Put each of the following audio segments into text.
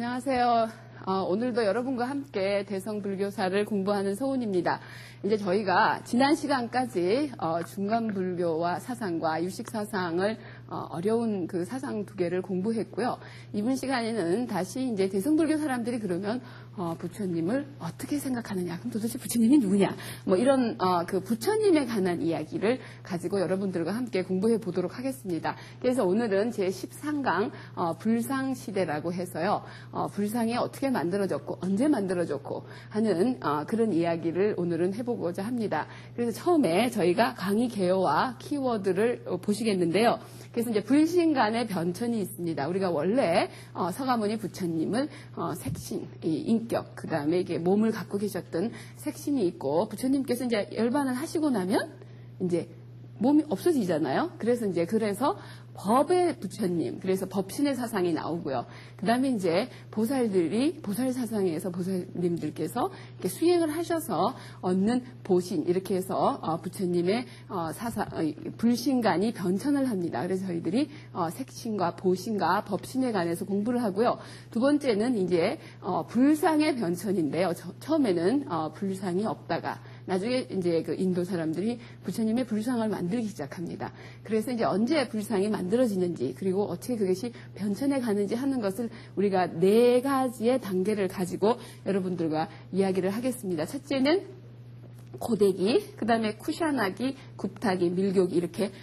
안녕하세요. 오늘도 여러분과 함께 대성불교사를 공부하는 서훈입니다. 이제 저희가 지난 시간까지 중간불교와 사상과 유식사상을 어려운 그 사상 두 개를 공부했고요. 이번 시간에는 다시 이제 대성불교 사람들이 그러면 부처님을 어떻게 생각하느냐, 그럼 도대체 부처님이 누구냐, 뭐 이런 그 부처님에 관한 이야기를 가지고 여러분들과 함께 공부해 보도록 하겠습니다. 그래서 오늘은 제 13강 불상시대라고 해서요, 불상이 어떻게 만들어졌고 언제 만들어졌고 하는 그런 이야기를 오늘은 해보고자 합니다. 그래서 처음에 저희가 강의 개요와 키워드를 보시겠는데요. 그래서 이제 불신 간의 변천이 있습니다. 우리가 원래 서가모니 부처님은 색신, 인격, 그 다음에 이게 몸을 갖고 계셨던 색신이 있고, 부처님께서 이제 열반을 하시고 나면 이제 몸이 없어지잖아요. 그래서 법의 부처님, 그래서 법신의 사상이 나오고요. 그 다음에 이제 보살들이, 보살 사상에서 보살님들께서 이렇게 수행을 하셔서 얻는 보신, 이렇게 해서 부처님의 불신간이 변천을 합니다. 그래서 저희들이 색신과 보신과 법신에 관해서 공부를 하고요. 두 번째는 이제 불상의 변천인데요. 처음에는 불상이 없다가 나중에 이제 그 인도 사람들이 부처님의 불상을 만들기 시작합니다. 그래서 이제 언제 불상이 만들어지는지, 그리고 어떻게 그것이 변천해 가는지 하는 것을 우리가 4가지의 단계를 가지고 여러분들과 이야기를 하겠습니다. 첫째는 고대기, 그 다음에 쿠샤나기, 굽타기, 밀교기, 이렇게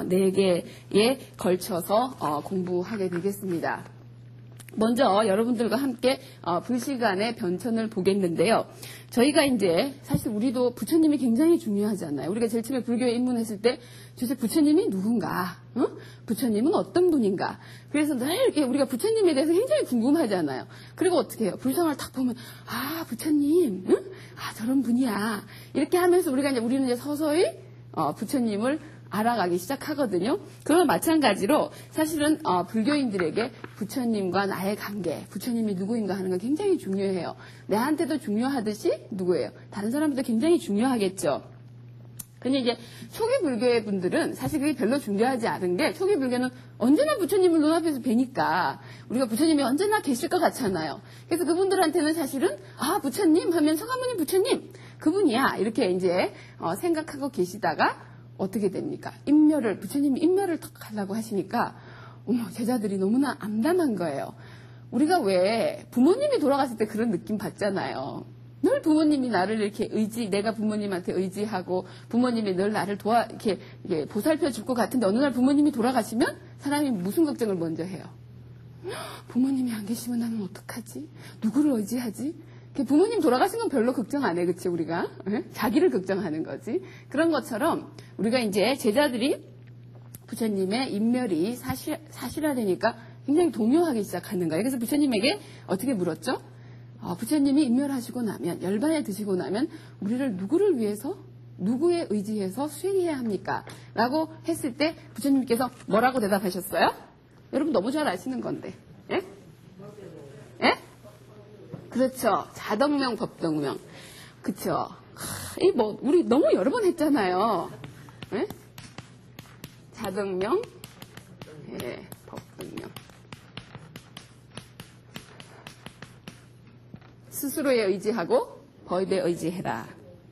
4개에 걸쳐서 공부하게 되겠습니다. 먼저 여러분들과 함께 불시간의 변천을 보겠는데요. 저희가 이제 사실 우리도 부처님이 굉장히 중요하잖아요. 우리가 제일 처음에 불교에 입문했을 때 도대체 부처님이 누군가, 부처님은 어떤 분인가. 그래서 늘 이렇게 우리가 부처님에 대해서 굉장히 궁금하잖아요. 그리고 어떻게 해요? 불상을 딱 보면 부처님, 저런 분이야. 이렇게 하면서 우리는 이제 서서히 부처님을 알아가기 시작하거든요. 그와 마찬가지로 사실은 불교인들에게 부처님과 나의 관계, 부처님이 누구인가 하는 건 굉장히 중요해요. 내한테도 중요하듯이 누구예요? 다른 사람들도 굉장히 중요하겠죠. 근데 이제 초기 불교의 분들은 사실 그게 별로 중요하지 않은 게, 초기 불교는 언제나 부처님을 눈앞에서 뵈니까 우리가 부처님이 언제나 계실 것 같잖아요. 그래서 그분들한테는 사실은 부처님 하면 서가모니 부처님 그분이야, 이렇게 이제 생각하고 계시다가 어떻게 됩니까? 부처님이 인멸을 턱 하려고 하시니까, 제자들이 너무나 암담한 거예요. 우리가 왜 부모님이 돌아갔을 때 그런 느낌 받잖아요. 늘 부모님이 나를 이렇게 내가 부모님한테 의지하고, 부모님이 늘 나를 이렇게 보살펴 줄 것 같은데, 어느 날 부모님이 돌아가시면 사람이 무슨 걱정을 먼저 해요? 부모님이 안 계시면 나는 어떡하지? 누구를 의지하지? 부모님 돌아가신 건 별로 걱정 안 해, 그치, 우리가? 자기를 걱정하는 거지. 그런 것처럼 우리가 이제 제자들이 부처님의 인멸이 사실화되니까 굉장히 동요하기 시작하는 거예요. 그래서 부처님에게 어떻게 물었죠? 부처님이 인멸하시고 나면, 열반에 드시고 나면 우리를 누구를 위해서, 누구에 의지해서 수행해야 합니까? 라고 했을 때 부처님께서 뭐라고 대답하셨어요? 여러분 너무 잘 아시는 건데. 예? 예? 그렇죠. 자덕명, 법덕명. 그쵸. 우리 너무 여러 번 했잖아요. 네? 자덕명, 법덕명. 스스로에 의지하고 법에 의지해라.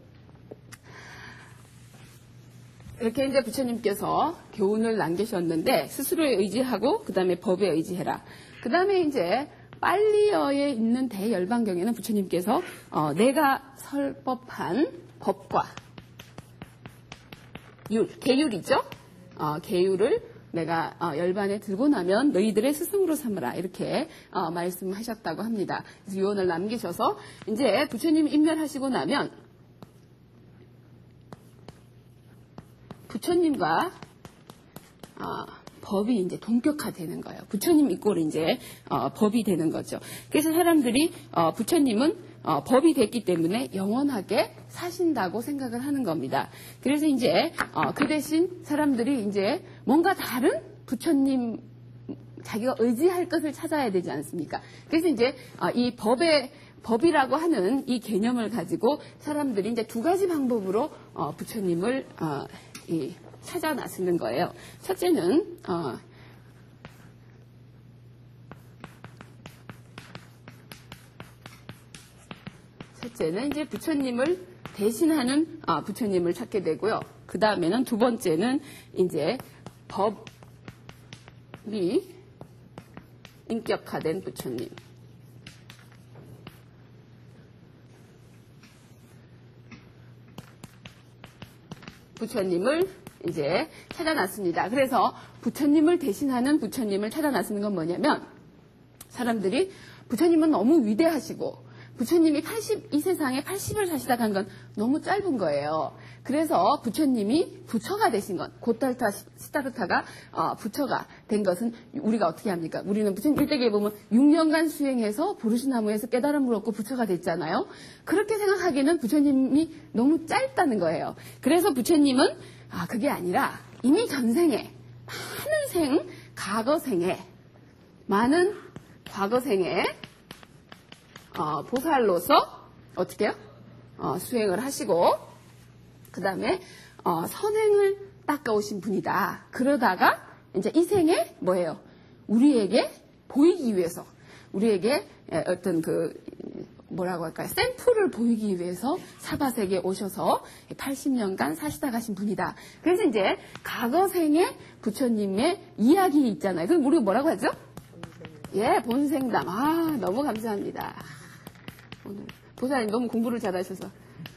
이렇게 이제 부처님께서 교훈을 남기셨는데, 스스로에 의지하고, 그 다음에 법에 의지해라. 그 다음에 이제 빨리어에 있는 대열반경에는 부처님께서 내가 설법한 법과 계율이죠. 계율을 내가 열반에 들고 나면 너희들의 스승으로 삼으라, 이렇게 말씀하셨다고 합니다. 그래서 유언을 남기셔서 이제 부처님이 인멸하시고 나면 부처님과 법이 이제 동격화되는 거예요. 부처님 이꼴 이제 법이 되는 거죠. 그래서 사람들이 부처님은 법이 됐기 때문에 영원하게 사신다고 생각을 하는 겁니다. 그래서 이제 그 대신 사람들이 이제 뭔가 다른 부처님, 자기가 의지할 것을 찾아야 되지 않습니까? 그래서 이제 이 법이라고 하는 이 개념을 가지고 사람들이 이제 2가지 방법으로 부처님을 찾아 나서는 거예요. 첫째는 첫째는 이제 부처님을 대신하는 부처님을 찾게 되고요. 그 다음에는 두 번째는 이제 법이 인격화된 부처님. 부처님을 이제 찾아놨습니다. 그래서 부처님을 대신하는 부처님을 찾아놨는 건 뭐냐면 사람들이 부처님은 너무 위대하시고 부처님이 이 세상에 80을 사시다 간 건 너무 짧은 거예요. 그래서 부처님이 부처가 되신 건 고탈타 시타르타가 부처가 된 것은 우리가 어떻게 합니까? 우리는 부처님 일대기에 보면 6년간 수행해서 보르시나무에서 깨달음을 얻고 부처가 됐잖아요. 그렇게 생각하기에는 부처님이 너무 짧다는 거예요. 그래서 부처님은 그게 아니라 이미 전생에 많은 과거생에 보살로서 어떻게 해요? 수행을 하시고 그 다음에 선행을 닦아오신 분이다. 그러다가 이제 이 생에 뭐예요? 우리에게 보이기 위해서 우리에게 어떤 뭐라고 할까요? 샘플을 보이기 위해서 사바세계에 오셔서 80년간 사시다 가신 분이다. 그래서 이제 과거생의 부처님의 이야기 있잖아요. 그럼 우리가 뭐라고 하죠? 예, 본생담. 너무 감사합니다. 오늘 보살님 너무 공부를 잘하셔서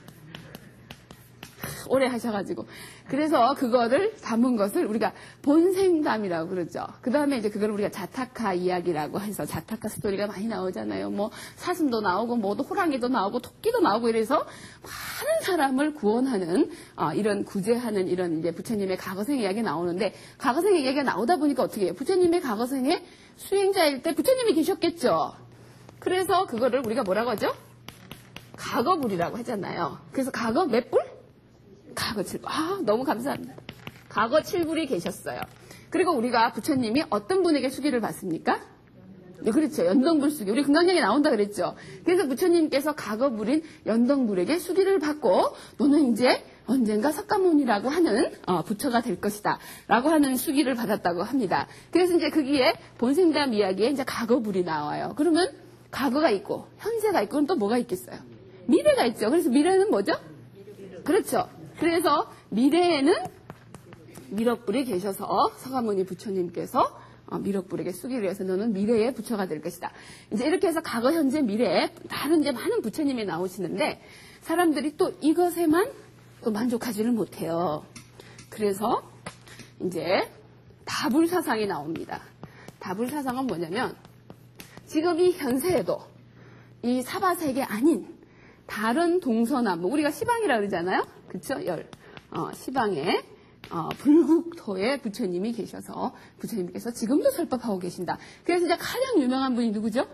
오래 하셔가지고 그래서 그거를 담은 것을 우리가 본생담이라고 그러죠. 그 다음에 이제 그걸 우리가 자타카 이야기라고 해서 자타카 스토리가 많이 나오잖아요. 뭐 사슴도 나오고 뭐도 호랑이도 나오고 토끼도 나오고 이래서 많은 사람을 구원하는 이런 구제하는 이런 이제 부처님의 과거생 이야기 나오는데 과거생 이야기가 나오다 보니까 어떻게 해요? 부처님의 과거생에 수행자일 때 부처님이 계셨겠죠. 그래서 그거를 우리가 뭐라고 하죠? 과거불이라고 하잖아요. 그래서 과거 몇 불? 과거 7불. 너무 감사합니다. 과거 7불이 계셨어요. 그리고 우리가 부처님이 어떤 분에게 수기를 받습니까? 네, 그렇죠. 연동불 수기. 우리 금강경에 나온다 그랬죠. 그래서 부처님께서 과거불인 연동불에게 수기를 받고 너는 이제 언젠가 석가모니라고 하는 부처가 될 것이다 라고 하는 수기를 받았다고 합니다. 그래서 이제 거기에 본생담 이야기에 이제 과거불이 나와요. 그러면 과거가 있고 현재가 있고 그럼 또 뭐가 있겠어요? 미래가 있죠. 그래서 미래는 뭐죠? 그렇죠. 그래서 미래에는 미륵불이 계셔서 석가모니 부처님께서 미륵불에게 수기를 해서 너는 미래의 부처가 될 것이다. 이제 이렇게 해서 과거, 현재, 미래에 다른 이제 많은 부처님이 나오시는데 사람들이 또 이것에만 또 만족하지를 못해요. 그래서 이제 다불사상이 나옵니다. 다불사상은 뭐냐면 지금 이 현세에도 이 사바세계 아닌 다른 동서남북 우리가 시방이라 그러잖아요. 그렇죠? 시방에 불국토에 부처님이 계셔서 부처님께서 지금도 설법하고 계신다. 그래서 이제 가장 유명한 분이 누구죠?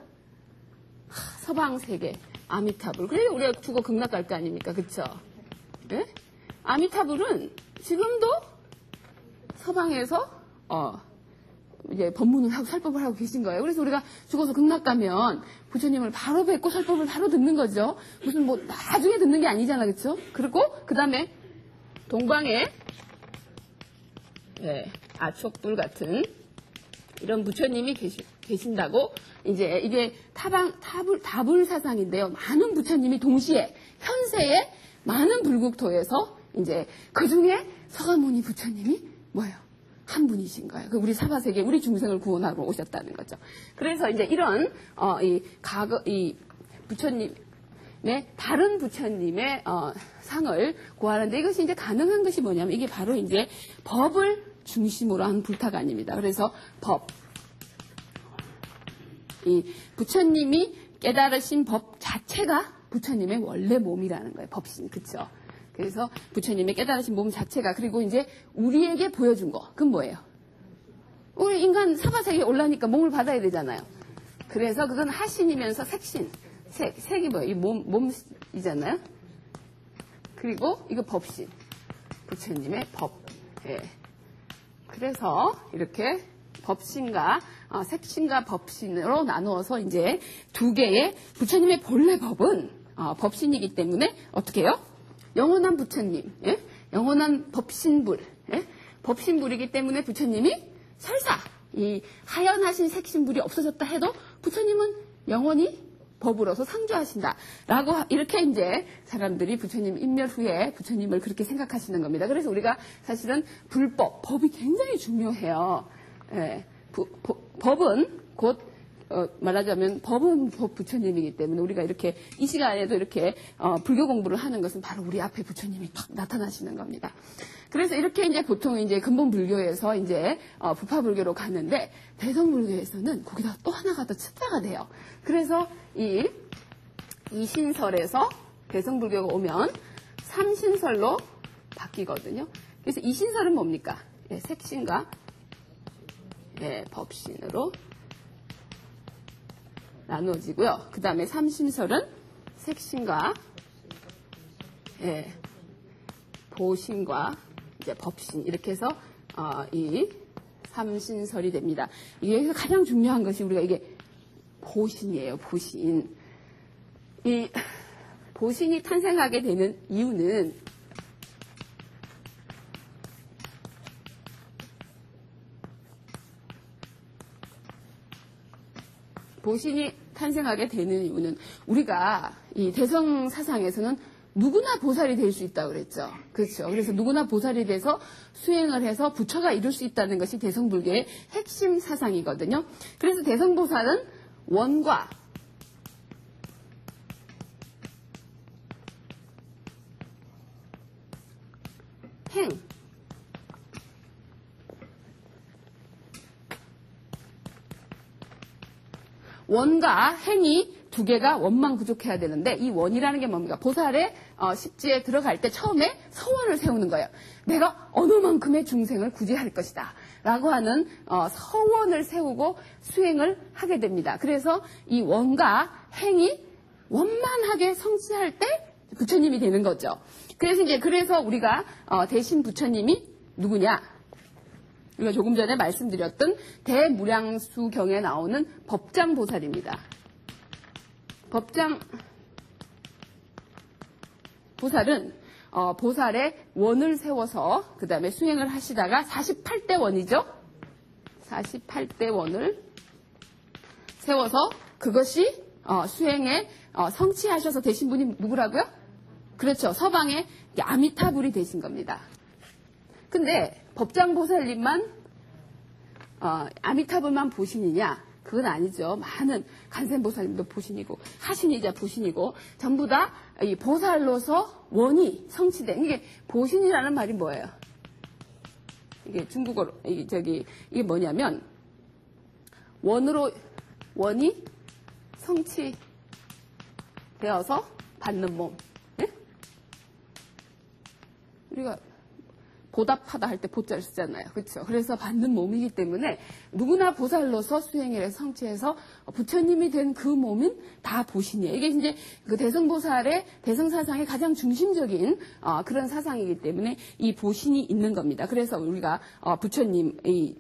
서방세계 아미타불. 그래서 우리가 죽어 극락 갈 거 아닙니까? 그렇죠? 네? 아미타불은 지금도 서방에서 이제 법문을 하고 설법을 하고 계신 거예요. 그래서 우리가 죽어서 극락 가면 부처님을 바로 뵙고 설법을 바로 듣는 거죠. 무슨 뭐 나중에 듣는 게 아니잖아, 그렇죠? 그리고 그 다음에 동방에 아촉불 같은 이런 부처님이 계신다고 이제 이게 다불 사상인데요. 많은 부처님이 동시에 현세에 많은 불국토에서 이제 그 중에 석가모니 부처님이 뭐예요? 한 분이신 거예요. 우리 사바세계, 우리 중생을 구원하러 오셨다는 거죠. 그래서 이제 이런, 이 부처님의, 다른 부처님의, 상을 구하는데 이것이 이제 가능한 것이 뭐냐면 이게 바로 이제 법을 중심으로 한 불타가 아닙니다. 그래서 이 부처님이 깨달으신 법 자체가 부처님의 원래 몸이라는 거예요. 법신, 그쵸? 그래서 부처님의 깨달으신 몸 자체가 그리고 이제 우리에게 보여준 거 그건 뭐예요? 우리 인간 사바세계에 올라니까 몸을 받아야 되잖아요. 그래서 그건 하신이면서 색신 색이 뭐예요? 이 몸이잖아요. 그리고 이거 법신 부처님의 법. 그래서 이렇게 법신과 색신과 법신으로 나누어서 이제 두 개의 부처님의 본래 법은 법신이기 때문에 어떻게 해요? 영원한 부처님, 영원한 법신불, 법신불이기 때문에 부처님이 설사 이 하연하신 색신불이 없어졌다 해도 부처님은 영원히 법으로서 상주하신다라고 이렇게 이제 사람들이 부처님 인멸 후에 부처님을 그렇게 생각하시는 겁니다. 그래서 우리가 사실은 법이 굉장히 중요해요. 예, 법은 곧 말하자면 법은 부처님이기 때문에 우리가 이렇게 이 시간에도 이렇게 불교 공부를 하는 것은 바로 우리 앞에 부처님이 딱 나타나시는 겁니다. 그래서 이렇게 이제 보통 이제 근본 불교에서 이제 부파 불교로 가는데 대성 불교에서는 거기다 또 하나가 더 첨가가 돼요. 그래서 이 신설에서 대성 불교가 오면 삼신설로 바뀌거든요. 그래서 이 신설은 뭡니까? 예, 색신과 예, 법신으로 나누어지고요. 그 다음에 삼신설은 색신과 예, 보신과 이제 법신 이렇게 해서 이 삼신설이 됩니다. 여기서 가장 중요한 것이 우리가 이게 보신이에요. 보신. 이 보신이 탄생하게 되는 이유는 보신이 탄생하게 되는 이유는 우리가 이 대성 사상에서는 누구나 보살이 될 수 있다고 그랬죠. 그렇죠. 그래서 누구나 보살이 돼서 수행을 해서 부처가 이룰 수 있다는 것이 대성불교의 핵심 사상이거든요. 그래서 대성보살은 원과 행 원과 행이 두 개가 원만 부족해야 되는데 이 원이라는 게 뭡니까? 보살의 십지에 들어갈 때 처음에 서원을 세우는 거예요. 내가 어느 만큼의 중생을 구제할 것이다 라고 하는 서원을 세우고 수행을 하게 됩니다. 그래서 이 원과 행이 원만하게 성취할 때 부처님이 되는 거죠. 그래서 우리가 대신 부처님이 누구냐? 우리가 조금 전에 말씀드렸던 대무량수경에 나오는 법장보살입니다. 법장보살은 보살의 원을 세워서 그 다음에 수행을 하시다가 48대 원이죠. 48대 원을 세워서 그것이 수행에 성취하셔서 되신 분이 누구라고요? 그렇죠. 서방의 아미타불이 되신 겁니다. 근데 법장보살님만 아미타불만 보신이냐? 그건 아니죠. 많은 간센보살님도 보신이고 하신이자 보신이고 전부 다 이 보살로서 원이 성취된 이게 보신이라는 말이 뭐예요? 이게 중국어로 이게 뭐냐면 원이 성취되어서 받는 몸. 네? 우리가 보답하다 할 때 보자를 쓰잖아요. 그렇죠? 그래서 받는 몸이기 때문에 누구나 보살로서 수행을 해서 성취해서 부처님이 된 그 몸은 다 보신이에요. 이게 이제 그 대성보살의 대성사상의 가장 중심적인 그런 사상이기 때문에 이 보신이 있는 겁니다. 그래서 우리가 부처님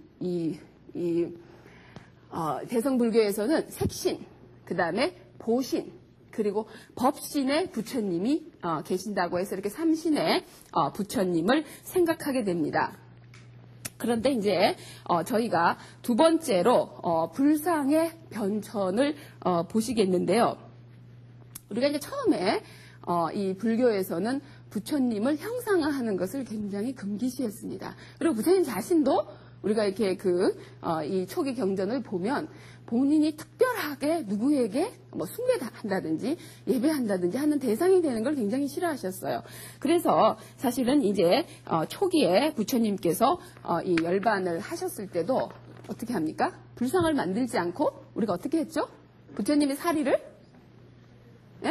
대성불교에서는 색신, 그 다음에 보신, 그리고 법신의 부처님이 계신다고 해서 이렇게 삼신의 부처님을 생각하게 됩니다. 그런데 이제 저희가 두 번째로 불상의 변천을 보시겠는데요. 우리가 이제 처음에 이 불교에서는 부처님을 형상화하는 것을 굉장히 금기시했습니다. 그리고 부처님 자신도 우리가 이렇게 이 초기 경전을 보면 본인이 특별하게 누구에게 숭배한다든지 예배한다든지 하는 대상이 되는 걸 굉장히 싫어하셨어요. 그래서 사실은 이제 초기에 부처님께서 이 열반을 하셨을 때도 어떻게 합니까? 불상을 만들지 않고 우리가 어떻게 했죠? 부처님의 사리를 예?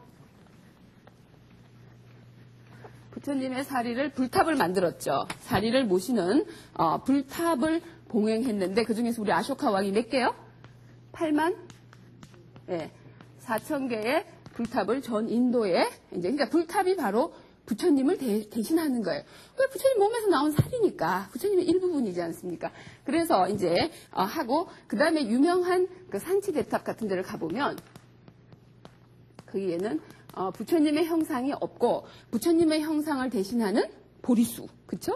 부처님의 사리를 불탑을 만들었죠. 사리를 모시는 불탑을 봉행했는데 그 중에서 우리 아쇼카 왕이 몇 개요? 8만 4천 개의 불탑을 전 인도에 그러니까 불탑이 바로 부처님을 대신하는 거예요. 왜 부처님 몸에서 나온 살이니까 부처님의 일부분이지 않습니까? 그래서 이제 하고 그 다음에 유명한 그 상치대탑 같은 데를 가보면 거기에는 부처님의 형상이 없고 부처님의 형상을 대신하는 보리수, 그쵸?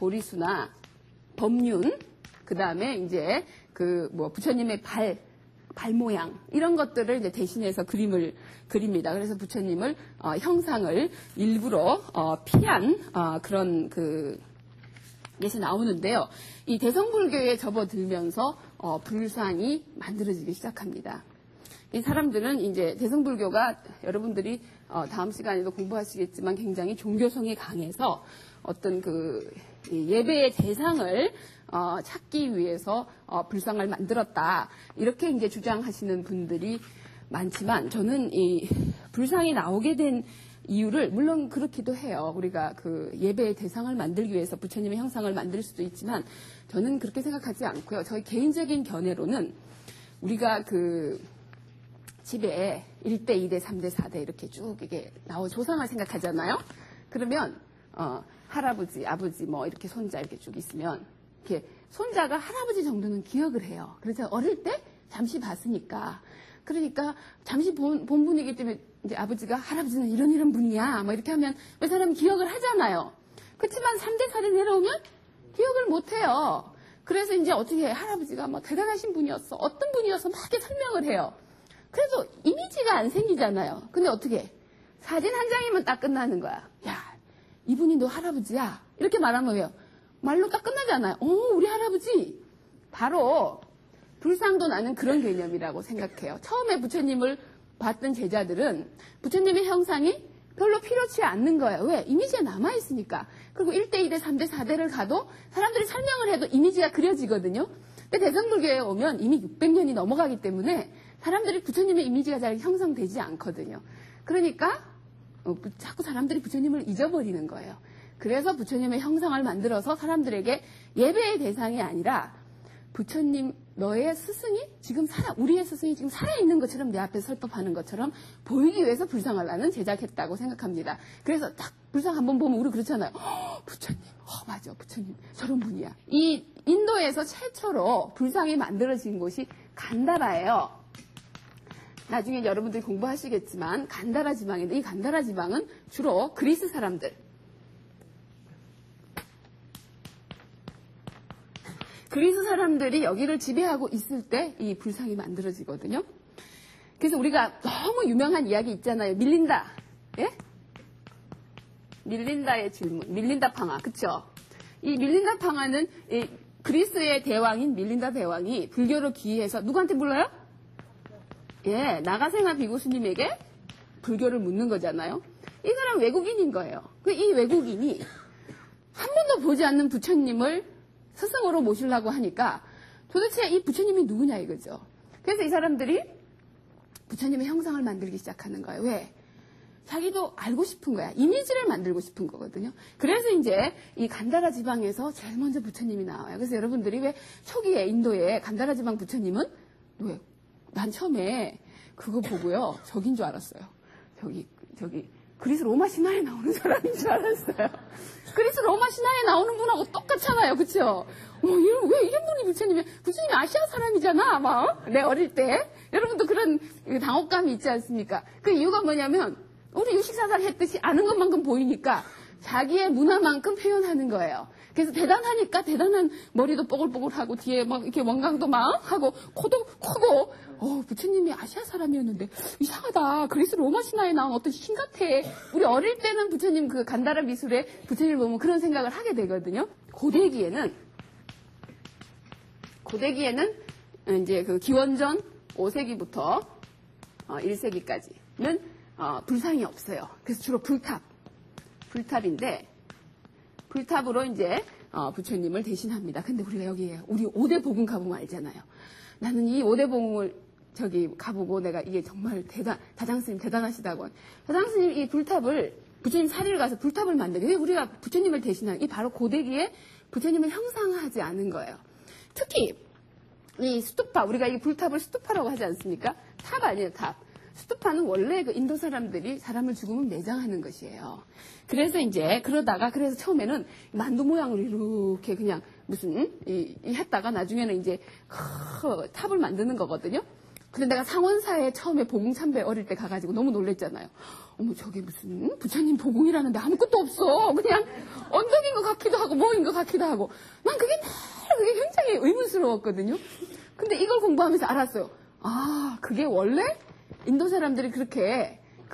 보리수나 법륜, 그 다음에 이제 부처님의 발, 발 모양 이런 것들을 이제 대신해서 그림을 그립니다. 그래서 부처님을 형상을 일부러 피한 그런 것이 나오는데요. 이 대성불교에 접어들면서 불상이 만들어지기 시작합니다. 이 사람들은 이제 대성불교가 여러분들이 다음 시간에도 공부하시겠지만 굉장히 종교성이 강해서 어떤 예배의 대상을 찾기 위해서 불상을 만들었다. 이렇게 이제 주장하시는 분들이 많지만 저는 이 불상이 나오게 된 이유를 물론 그렇기도 해요. 우리가 예배의 대상을 만들기 위해서 부처님의 형상을 만들 수도 있지만 저는 그렇게 생각하지 않고요. 저희 개인적인 견해로는 우리가 집에 1대, 2대, 3대, 4대 이렇게 쭉 이게 조상을 생각하잖아요. 그러면 할아버지, 아버지 뭐 이렇게 손자 이렇게 쭉 있으면 이렇게 손자가 할아버지 정도는 기억을 해요. 그래서 어릴 때 잠시 봤으니까 그러니까 잠시 본 분이기 때문에 이제 아버지가 할아버지는 이런 분이야 뭐 이렇게 하면 그 사람 기억을 하잖아요. 그렇지만 3대, 4대 내려오면 기억을 못 해요. 그래서 이제 어떻게 해? 할아버지가 뭐 대단하신 분이었어. 어떤 분이어서 막 이렇게 설명을 해요. 그래서 이미지가 안 생기잖아요. 근데 어떻게 해? 사진 한 장이면 딱 끝나는 거야. 야, 이분이 너 할아버지야. 이렇게 말하면 왜요? 말로 딱 끝나잖아요. 우리 할아버지. 바로 불상도 나는 그런 개념이라고 생각해요. 처음에 부처님을 봤던 제자들은 부처님의 형상이 별로 필요치 않는 거예요. 왜? 이미지가 남아있으니까. 그리고 1대, 2대, 3대, 4대를 가도 사람들이 설명을 해도 이미지가 그려지거든요. 근데 대성불교에 오면 이미 600년이 넘어가기 때문에 사람들이 부처님의 이미지가 잘 형성되지 않거든요. 그러니까 자꾸 사람들이 부처님을 잊어버리는 거예요. 그래서 부처님의 형상을 만들어서 사람들에게 예배의 대상이 아니라 부처님 너의 스승이 지금 우리의 스승이 지금 살아있는 것처럼 내 앞에 설법하는 것처럼 보이기 위해서 불상을 나는 제작했다고 생각합니다. 그래서 딱 불상 한번 보면 우리 그렇잖아요. 부처님, 맞아, 부처님 저런 분이야. 이 인도에서 최초로 불상이 만들어진 곳이 간다라예요. 나중에 여러분들이 공부하시겠지만 간다라 지방인데 이 간다라 지방은 주로 그리스 사람들, 그리스 사람들이 여기를 지배하고 있을 때 이 불상이 만들어지거든요. 그래서 우리가 너무 유명한 이야기 있잖아요. 밀린다. 예? 밀린다의 질문. 밀린다 팡아. 그쵸? 이 밀린다 팡아는 이 그리스의 대왕인 밀린다 대왕이 불교로 귀의해서 누구한테 불러요? 예, 나가생아 비구스님에게 불교를 묻는 거잖아요. 이 사람 외국인인 거예요. 이 외국인이 한 번도 보지 않는 부처님을 스승으로 모시려고 하니까 도대체 이 부처님이 누구냐 이거죠. 그래서 이 사람들이 부처님의 형상을 만들기 시작하는 거예요. 왜? 자기도 알고 싶은 거야. 이미지를 만들고 싶은 거거든요. 그래서 이제 이 간다라 지방에서 제일 먼저 부처님이 나와요. 그래서 여러분들이 왜 초기에 인도에 간다라 지방 부처님은 왜? 난 처음에 그거 보고요. 저긴 줄 알았어요. 저기 그리스 로마 신화에 나오는 사람인 줄 알았어요. 그리스 로마 신화에 나오는 분하고 똑같잖아요. 그쵸? 왜 이런 분이 부처님이 아시아 사람이잖아. 막 내 어릴 때 여러분도 그런 당혹감이 있지 않습니까? 그 이유가 뭐냐면 우리 유식사살 했듯이 아는 것만큼 보이니까 자기의 문화만큼 표현하는 거예요. 그래서 대단하니까 대단한 머리도 뽀글뽀글하고 뒤에 막 이렇게 원광도 막 하고 코도 크고 부처님이 아시아 사람이었는데 이상하다. 그리스 로마 신화에 나온 어떤 신 같아. 우리 어릴 때는 부처님 간다라 미술에 부처님을 보면 그런 생각을 하게 되거든요. 고대기에는 이제 기원전 5세기부터 1세기까지는 불상이 없어요. 그래서 주로 불탑인데 불탑으로 이제 부처님을 대신합니다. 근데 우리가 여기에 우리 5대 복음 가보면 알잖아요. 나는 이 5대 복음을 가보고 내가 이게 정말 다장스님 대단하시다고. 다장스님 이 부처님 사리를 가서 불탑을 만들게. 왜 우리가 부처님을 대신하는 이 바로 고대기에 부처님을 형상화하지 않은 거예요. 특히 이 스투파, 우리가 이 불탑을 스투파라고 하지 않습니까? 탑 아니에요, 탑. 스투파는 원래 인도 사람들이 사람을 죽으면 매장하는 것이에요. 그래서 그래서 처음에는 만두 모양으로 이렇게 그냥 했다가 나중에는 이제 탑을 만드는 거거든요. 근데 내가 상원사에 처음에 보궁참배 어릴 때 가가지고 너무 놀랬잖아요. 어머, 저게 무슨 부처님 보궁이라는데 아무것도 없어. 그냥 언덕인 것 같기도 하고 뭐인 것 같기도 하고. 난 그게 굉장히 의문스러웠거든요. 근데 이걸 공부하면서 알았어요. 아, 그게 원래 인도 사람들이 그렇게 그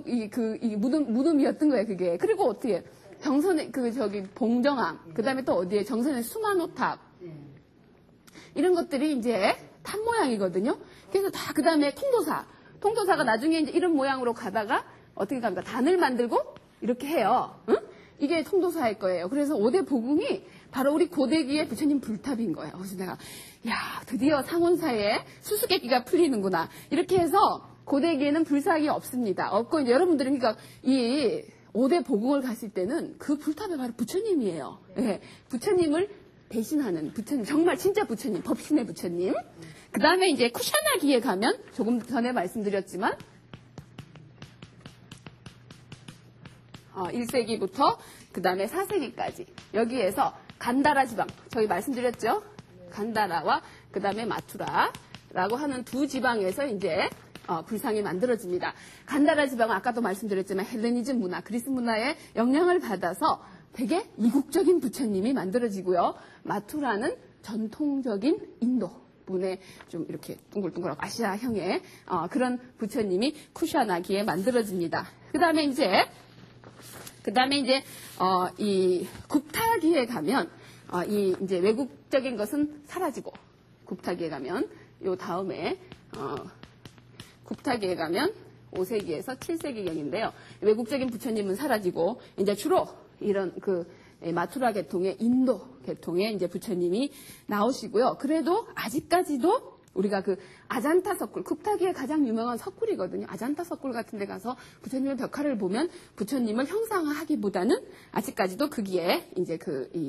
무덤이었던 거예요, 그게. 그리고 어떻게 정선에 봉정암, 그 다음에 또 어디에 정선의 수만호탑 이런 것들이 이제 탑 모양이거든요. 그래서 다 그 다음에 통도사가 나중에 이제 이런 모양으로 가다가 어떻게 갑니까? 단을 만들고 이렇게 해요. 응? 이게 통도사일 거예요. 그래서 5대 복음이 바로 우리 고대기의 부처님 불탑인 거예요. 그래서 내가 드디어 상온사에 수수께끼가 풀리는구나. 이렇게 해서 고대기에는 불상이 없습니다. 없고 이제 여러분들은 그러니까 이 5대 복음을 갔을 때는 그 불탑이 바로 부처님이에요. 네, 부처님을 대신하는 부처님, 정말 진짜 부처님, 법신의 부처님. 그 다음에 이제 쿠샤나기에 가면 조금 전에 말씀드렸지만 1세기부터 그 다음에 4세기까지 여기에서 간다라 지방, 저희 말씀드렸죠? 간다라와 그 다음에 마투라라고 하는 두 지방에서 이제 불상이 만들어집니다. 간다라 지방은 아까도 말씀드렸지만 헬레니즘 문화, 그리스 문화의 영향을 받아서 되게 이국적인 부처님이 만들어지고요. 마투라는 전통적인 인도 분의 좀 이렇게 둥글둥글하고 아시아형의 그런 부처님이 쿠샤나기에 만들어집니다. 그 다음에 이제 이 굽타기에 가면 이제 외국적인 것은 사라지고 굽타기에 가면 요 다음에 굽타기에 가면 5세기에서 7세기경인데요. 외국적인 부처님은 사라지고 이제 주로 이런 마투라 계통의 인도 계통의 이제 부처님이 나오시고요. 그래도 아직까지도 우리가 아잔타 석굴, 굽타기의 가장 유명한 석굴이거든요. 아잔타 석굴 같은 데 가서 부처님의 벽화를 보면 부처님을 형상화하기보다는 아직까지도 거기에 이제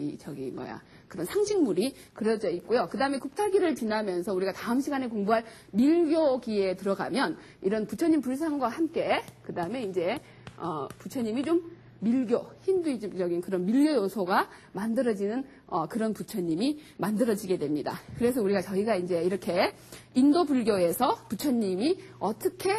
그런 상징물이 그려져 있고요. 그 다음에 굽타기를 지나면서 우리가 다음 시간에 공부할 밀교기에 들어가면 이런 부처님 불상과 함께 그 다음에 이제 부처님이 좀 밀교, 힌두이즘적인 그런 밀교 요소가 만들어지는 그런 부처님이 만들어지게 됩니다. 그래서 저희가 이제 이렇게 인도 불교에서 부처님이 어떻게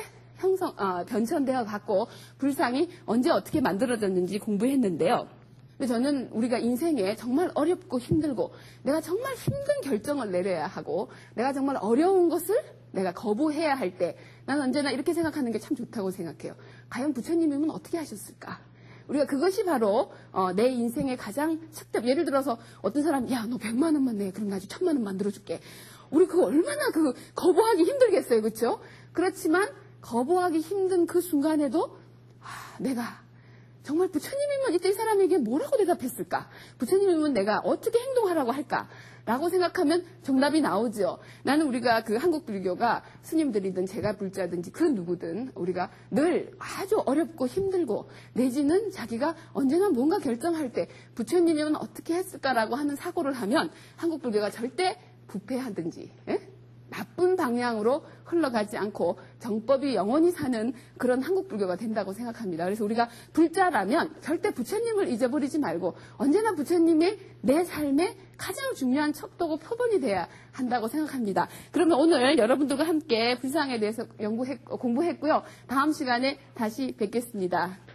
변천되어 갖고 불상이 언제 어떻게 만들어졌는지 공부했는데요. 근데 저는 우리가 인생에 정말 어렵고 힘들고 내가 정말 힘든 결정을 내려야 하고 내가 정말 어려운 것을 내가 거부해야 할 때 나는 언제나 이렇게 생각하는 게 참 좋다고 생각해요. 과연 부처님이면 어떻게 하셨을까? 우리가 그것이 바로 내 인생의 가장 예를 들어서 어떤 사람이 야, 너 100만 원만 내. 그럼 나 1000만 원 만들어줄게. 우리 그거 얼마나 거부하기 힘들겠어요. 그렇죠? 그렇지만 거부하기 힘든 그 순간에도 내가 정말 부처님이면 이때 이 사람에게 뭐라고 대답했을까? 부처님이면 내가 어떻게 행동하라고 할까? 라고 생각하면 정답이 나오죠. 나는 우리가 한국 불교가 스님들이든 제가 불자든지 그 누구든 우리가 늘 아주 어렵고 힘들고 내지는 자기가 언제나 뭔가 결정할 때 부처님이면 어떻게 했을까라고 하는 사고를 하면 한국 불교가 절대 부패하든지 나쁜 방향으로 흘러가지 않고 정법이 영원히 사는 그런 한국 불교가 된다고 생각합니다. 그래서 우리가 불자라면 절대 부처님을 잊어버리지 말고 언제나 부처님이 내 삶의 가장 중요한 척도고 표본이 돼야 한다고 생각합니다. 그러면 오늘 여러분들과 함께 불상에 대해서 공부했고요. 다음 시간에 다시 뵙겠습니다.